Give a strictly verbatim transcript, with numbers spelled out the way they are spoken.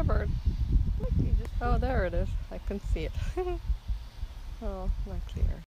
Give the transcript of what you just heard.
bird. Look, you just Oh, there it is. I can see it. Oh, not clear.